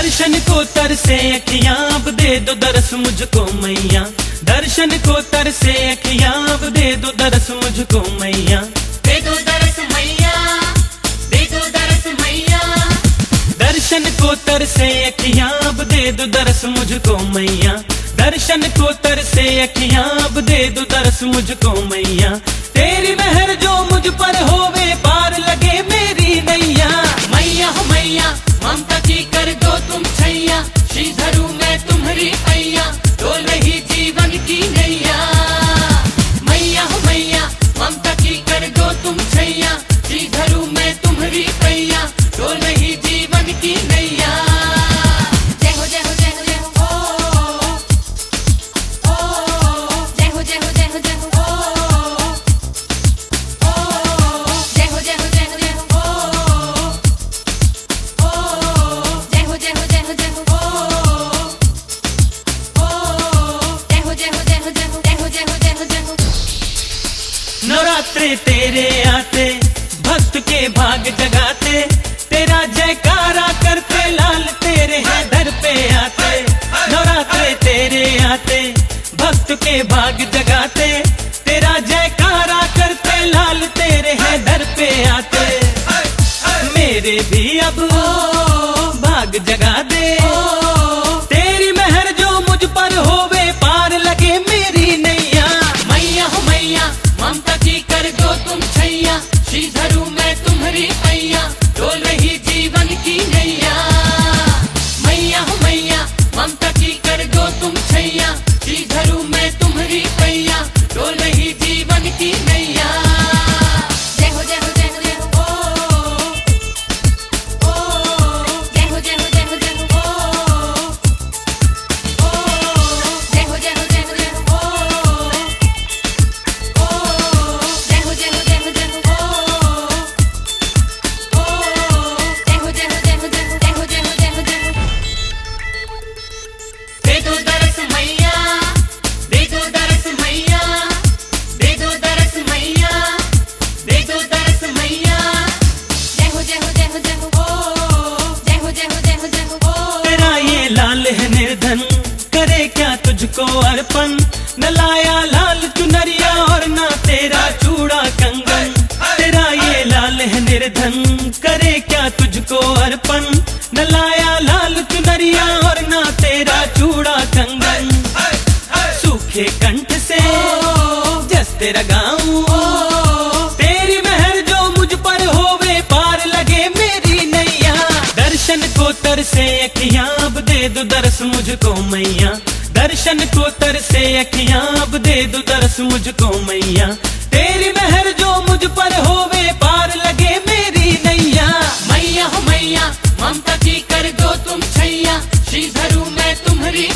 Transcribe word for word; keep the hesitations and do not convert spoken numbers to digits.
दर्शन को तरसे अखियां अब दे दो दरस मुझको मैया, दर्शन को तरसे अखियां अब दे दो दरस मुझको मैया, दे दो दरस मैया, दे दो दरस मैया। दर्शन को तरसे अखियां अब दे दो दरस मुझको मैया, दर्शन को तरसे अखियां अब दे दो दरस मुझको मैया। तेरी मेहर जो मुझ पर होवे पार लगे मेरी नैया। मैया हो मैया ममता की कर दो तुम छैया, श्रीधरू मैं तुम्हारी पैया, डोल रही जीवन की नैया। मैया हो मैया ममता की कर दो तुम छैया, श्रीधरू मैं तुम्हारी पैया, डोल रही जीवन की नैया। जय हो जय हो जय हो जय हो ओ ओ, जय हो जय हो जय हो जय हो ओ ओ, जय हो जय हो जय हो जय हो ओ, जय हो जय हो जय हो जय हो ओ, जय हो जय हो जय हो जय हो जय हो जय हो जय हो जय हो। नवरात्रे तेरे आते भक्त के भाग जगाते, तेरा जयकारा करते लाल तेरे हैं दर पे आते। नवरात्रे तेरे आते भक्त के भाग जगाते, तेरा जयकारा करते लाल तेरे हैं दर पे आते। मेरे भी अब भाग जगा दे, तेरी मेहर जो मुझ पर होवे पार लगे मेरी नैया। मैया हो मैया ममता की कर दो तुम छैया, श्रीधरू मैं तुम्हारी पैया, डोल रही जीवन की नैया। मैया हो मैया ममता की कर दो तुम छैया, श्रीधरू मैं तुम्हारी पैया, डोल रही जीवन की नैया। जय हो जय हो जय हो जय हो ओ ओ, जय हो जय हो जय हो जय हो ओ ओ, जय हो जय हो जय हो जय हो ओ ओ, जय हो जय हो जय हो जय हो ओ ओ, जय हो जय हो जय हो जय हो जय हो जय हो जय हो जय हो। दे दो दरस मैया, दे दो दरस मैया, दे दो दरस मैया, दे दो दरस मैया। जय हो जय हो जय हो जय हो ओ, जय हो जय हो जय हो जय हो। तेरा ये लाल है निर्धन करे क्या तुझको अर्पण, न लाया लाल चुनरिया और ना तेरा चूड़ा कंगन। तेरा ये लाल है निर्धन करे क्या तुझको अर्पण, न लाया लाल चुनरिया और ना तेरा चूड़ा कंगन। सूखे कंठ से जस तेरा गाऊं, तेरी मेहर जो मुझ पर होवे पार लगे मेरी नैया। दर्शन को तरसे अखियां अब दे दो दरस मुझको मैया, दर्शन को तरसे अखियां अब दे दो दरस मुझको मैया। तेरी मेहर जो मुझ पर होवे पार लगे मेरी नैया। मैया हो मैया ममता की कर दो तुम छैया, श्रीधरू मैं तुम्हारी